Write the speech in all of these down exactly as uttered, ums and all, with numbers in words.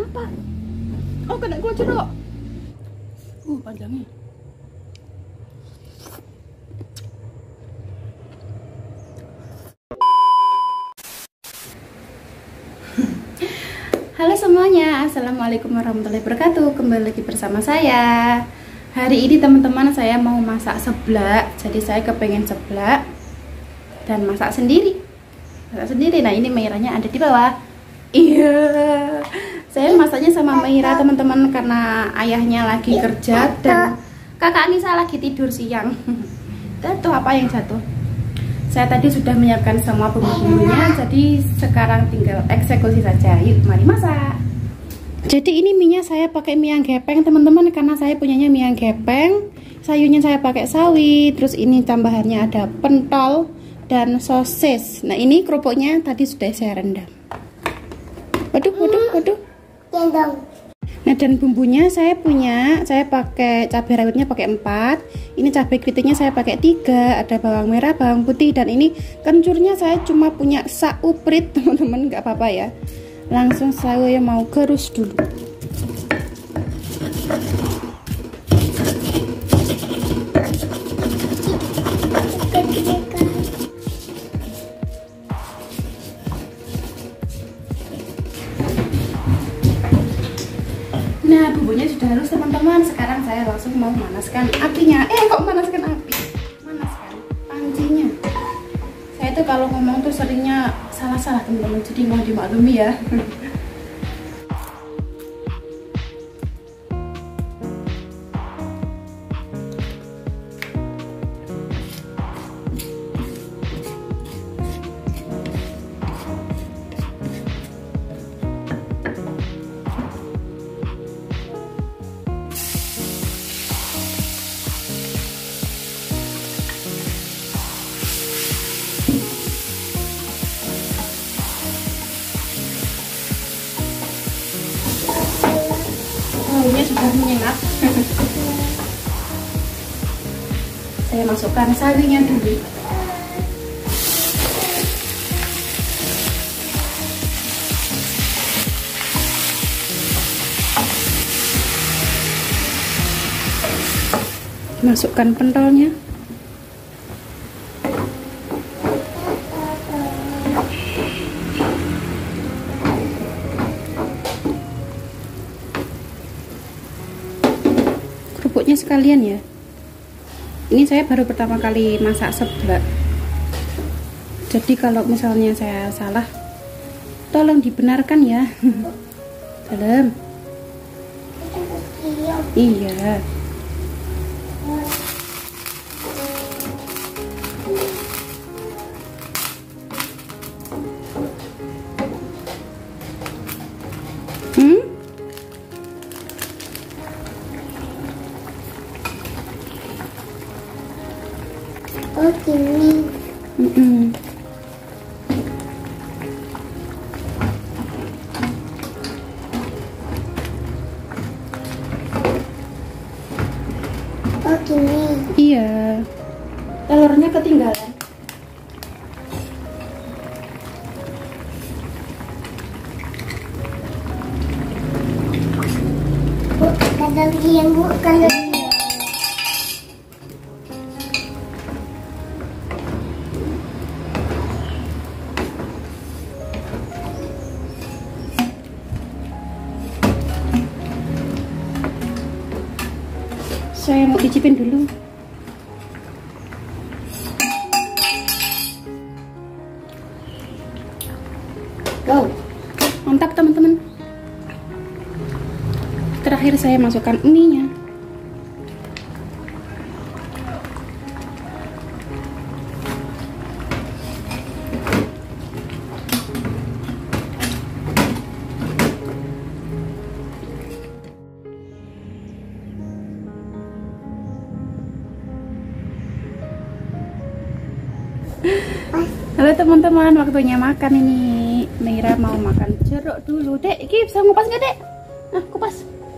Kenapa? Oh, kena gua jeruk. Uh, panjangnya. Halo semuanya, assalamualaikum warahmatullahi wabarakatuh. Kembali lagi bersama saya. Hari ini teman-teman saya mau masak seblak. Jadi saya kepengen seblak dan masak sendiri. Masak sendiri. Nah ini Meiranya ada di bawah. Iya. Saya masaknya sama Meira teman-teman karena ayahnya lagi kerja dan kakak Anissa lagi tidur siang. Jatuh apa yang jatuh? Saya tadi sudah menyiapkan semua bumbu-bumbunya, jadi sekarang tinggal eksekusi saja. Yuk, mari masak. Jadi ini minyak saya pakai mie yang gepeng teman-teman, karena saya punyanya mie yang gepeng. Sayurnya saya pakai sawi, terus ini tambahannya ada pentol dan sosis. Nah ini kerupuknya tadi sudah saya rendam. Waduh, waduh, waduh. Nah dan bumbunya saya punya, saya pakai cabai rawitnya pakai empat, ini cabai keritingnya saya pakai tiga, ada bawang merah, bawang putih, dan ini kencurnya saya cuma punya sauprit teman-teman, nggak apa-apa ya. Langsung saya mau gerus dulu. Nah bumbunya sudah halus teman-teman. Sekarang saya langsung mau manaskan apinya. Eh kok manaskan api? Manaskan pancinya. Saya tuh kalau ngomong tuh seringnya salah-salah teman-teman, jadi mau dimaklumi ya. Bumbunya sudah menyengat. Saya masukkan sawinya dulu. Masukkan pentolnya. Kerupuknya sekalian ya. Ini saya baru pertama kali masak seblak. Jadi kalau misalnya saya salah, tolong dibenarkan ya. Dalam. Iya. Hmm? Oh gini. Mm-mm. Oh gini. Iya. Telurnya ketinggalan. Bu, ada lagi yang bukan lagi. Saya mau cicipin dulu. Wow, mantap teman-teman. Terakhir saya masukkan mie-nya. Halo teman-teman, waktunya makan ini. Meira mau makan jeruk dulu. Dek, iki bisa ngupas nggak dek? Nah, kupas.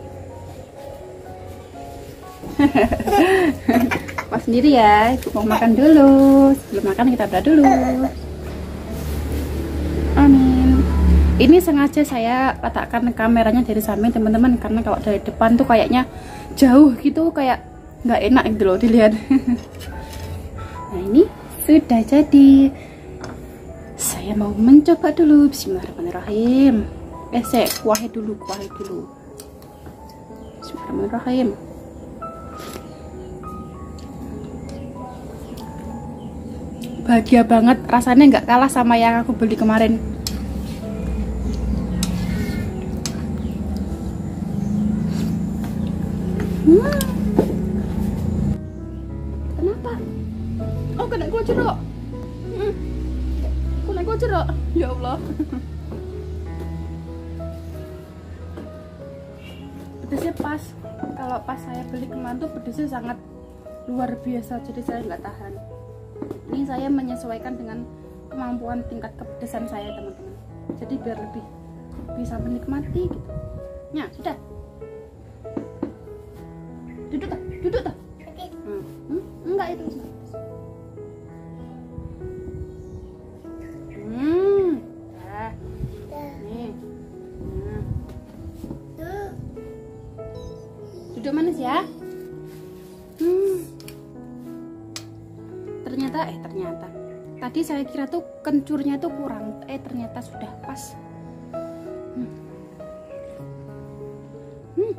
Kupas sendiri ya. Ibu mau makan dulu. Sebelum makan kita berdoa dulu. Amin. Ini sengaja saya letakkan kameranya dari samping teman-teman, karena kalau dari depan tuh kayaknya jauh gitu, kayak nggak enak gitu loh dilihat. Nah ini sudah jadi. Saya mau mencoba dulu. Bismillahirrahmanirrahim. Eh saya kuahnya dulu, kuahnya dulu. Bismillahirrahmanirrahim. Bahagia banget, rasanya nggak kalah sama yang aku beli kemarin. Hmm. Kenapa? Oh, kena gua jeruk. Hmm. Kena gua jeruk. Ya Allah. Pedesnya pas. Kalau pas saya beli kemarin tuh pedesnya sangat luar biasa, jadi saya nggak tahan. Ini saya menyesuaikan dengan kemampuan tingkat kepedesan saya teman-teman. Jadi biar lebih bisa menikmati gitu. Ya sudah. Duduk tak? Duduk tak? Hmm. Hmm? Enggak itu. Hmm. Nah. Nih. Nah. Duduk manis ya. Hmm. Ternyata eh ternyata tadi saya kira tuh kencurnya tuh kurang, eh ternyata sudah pas. Hmm. Hmm.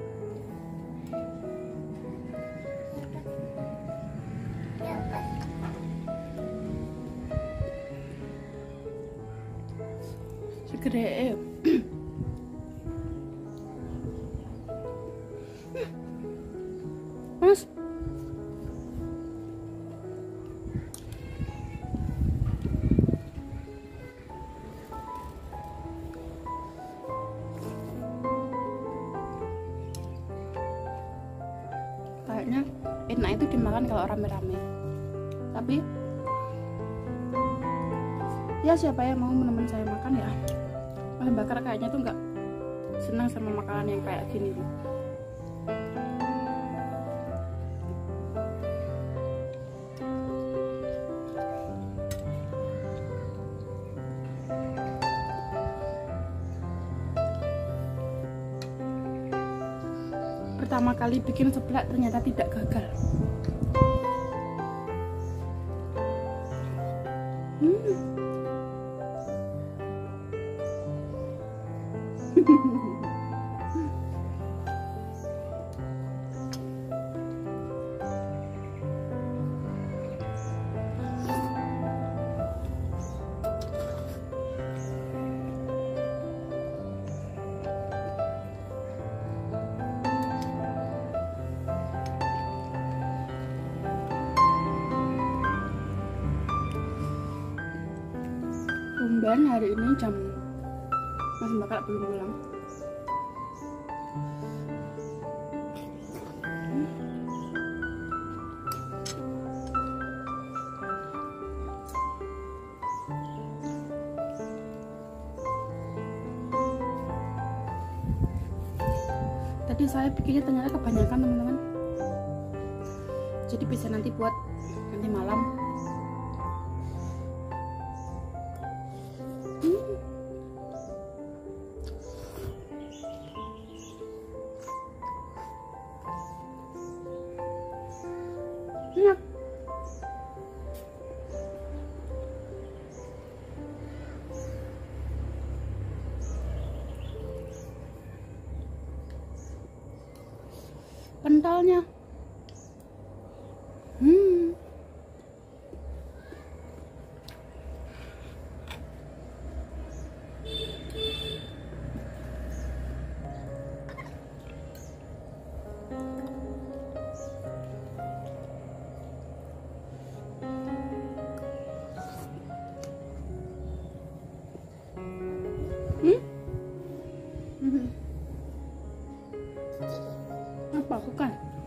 Segede eh. Mas kayaknya enak itu dimakan kalau rame-rame, tapi ya siapa yang mau menemani saya makan ya. Ayam bakar kayaknya tuh nggak senang sama makanan yang kayak gini tuh. Pertama kali bikin seblak ternyata tidak gagal. Hmm. Tumben hari ini jam masih bakal belum pulang. Hmm. Tadi saya bikinnya ternyata kebanyakan teman-teman, jadi bisa nanti buat nanti malam. Enak. Kentalnya. Hmm. Hmm? Hmm. Apa bukan?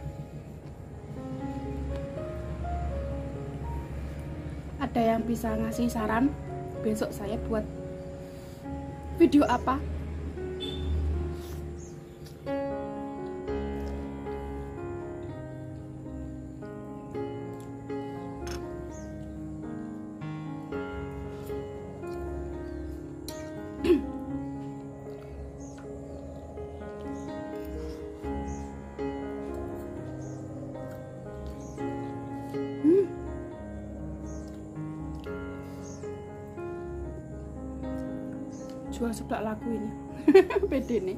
Ada yang bisa ngasih saran besok saya buat video apa? jual seblak laku ini. Pede nih.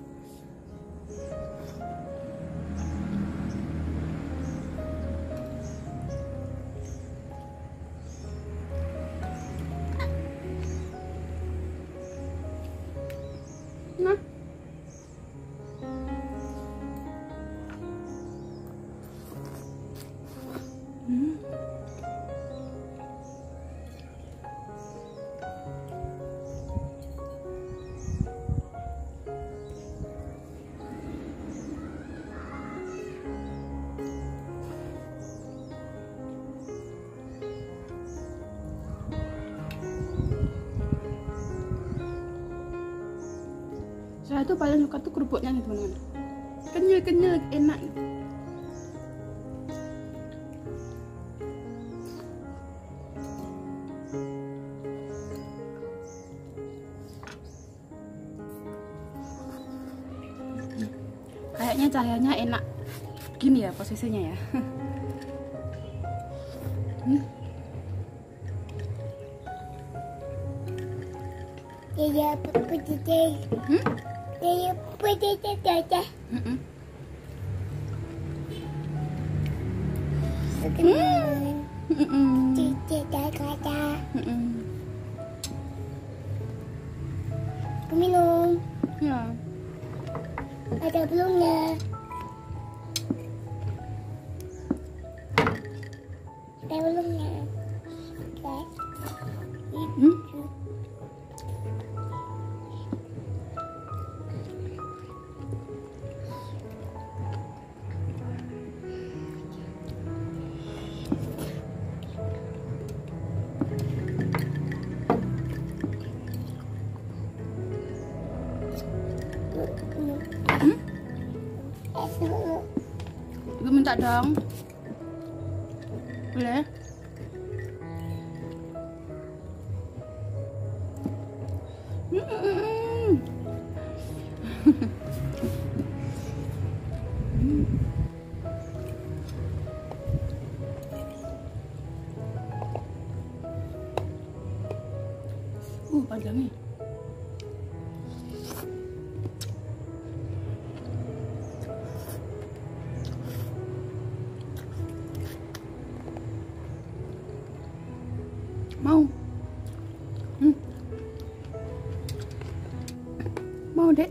Nah. Hmm. Saya tuh paling suka tuh kerupuknya nih teman-teman, kenyal-kenyal enak. Kayaknya cahayanya enak gini ya posisinya ya. hmm. Ya putih. Hmm? Ya putih aja. Mm-mm. Hmm. Mm-mm. Cuci kata. Mm-mm. Minum. Ya. Ada belumnya. Ada belumnya. Oke. Hmm? Hmm? Es dulu. Ibu minta dong. Boleh? Mm-mm. Uh, panjangnya. Mau? Hmm. Mau, Dek?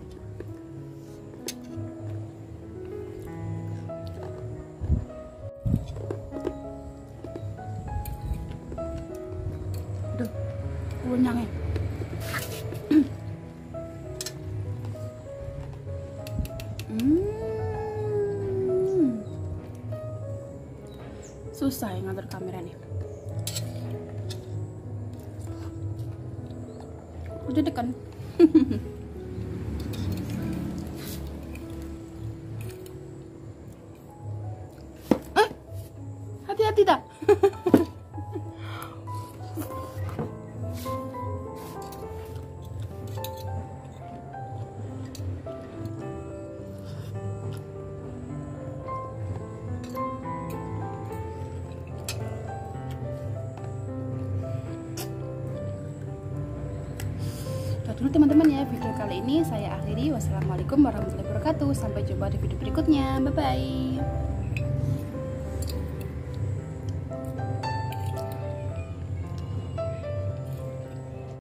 Aduh, kunyangnya. Hmm. Susah ya ngatur kameranya. Udah dekan. Eh, hati-hati dah. Dulu teman-teman ya, video kali ini saya akhiri. Wassalamualaikum warahmatullahi wabarakatuh. Sampai jumpa di video berikutnya. Bye bye.